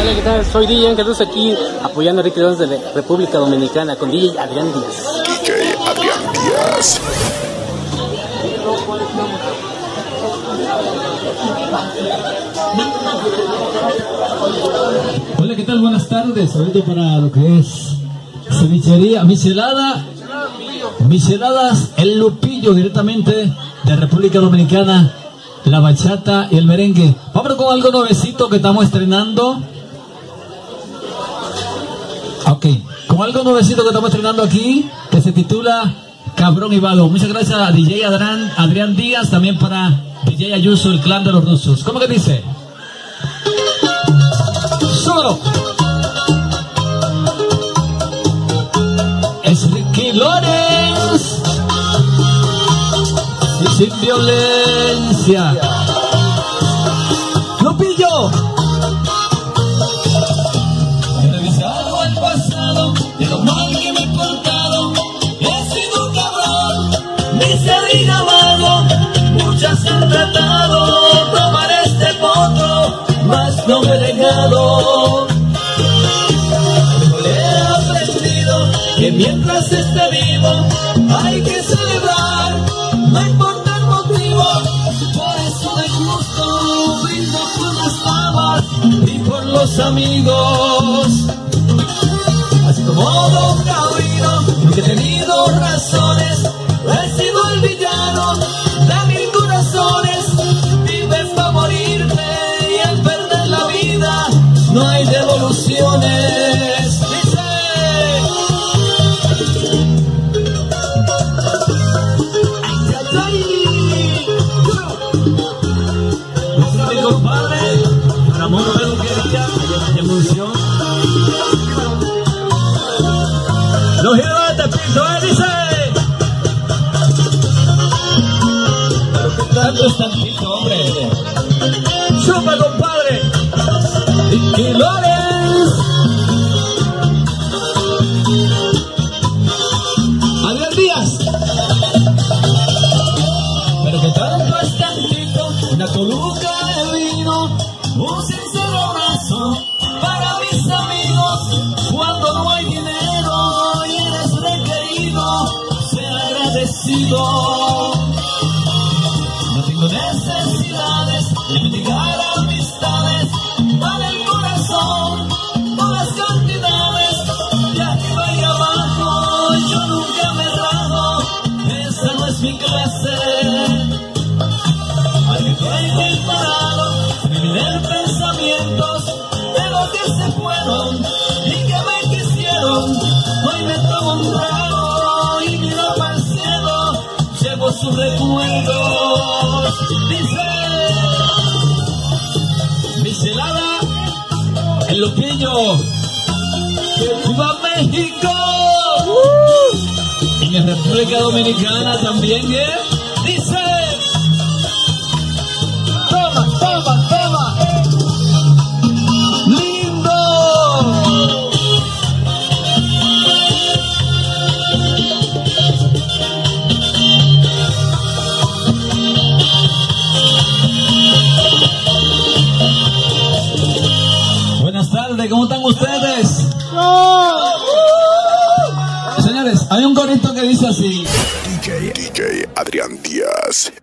Hola, ¿qué tal? Soy DJ Carlos aquí apoyando a Ricky Lorenz de la República Dominicana con DJ Adrián Díaz. DJ Adrián Díaz. Hola, ¿qué tal? Buenas tardes. Ahorita para lo que es cevichería, micheladas El Lupillo, directamente de República Dominicana, la bachata y el merengue. Vamos con algo nuevecito que estamos estrenando. Ok, con algo nuevecito que estamos estrenando aquí, que se titula Cabrón y Vago. Muchas gracias a DJ Adrián Díaz, también para DJ Ayuso, el clan de los rusos. ¿Cómo que dice? ¡Súbelo! Es Ricky Lorenz y sin violencia. ¡Lupillo! He revisado el pasado de lo mal que me he portado. He sido un cabrón, miseria vago. Muchas han tratado tomar este potro, mas no me he dejado. He aprendido que mientras esté vivo hay que celebrar, no importa el motivo. Por eso de justo brindo por las damas y por los amigos. Así como Don Cabrino, porque he tenido razones, he sido el villano de mil corazones. Vives para morirte y al perder la vida no hay devoluciones. Dice: mi compadre Ramón Peluquería, allá en Evolución. No gira este piso, dice. Pero que tanto es tantito, hombre. Chupa, compadre. Ricky Lorenz. Adrián Díaz. Pero que tanto es tantito, una coluca de vino, un sincero abrazo para mis amigos. Cuando no hay dinero y eres requerido, sea agradecido. No tengo necesidades de mendigar amistades, vale el corazón, no las cantidades. De arriba y abajo yo nunca me rajo, esa no es mi clase. Al que estoy disparado, me vienen pensamientos de los que se fueron y que me quisieron. Hoy me tomo un trago y miro para el cielo, llevo sus recuerdos. Dice: michelada El Lupillo, que viva México. Y en República Dominicana también, ¿eh? Dice: toma, toma, toma. Lindo. Buenas tardes, ¿cómo están ustedes? Señores, hay un corito que dice así: DJ Adrián Díaz.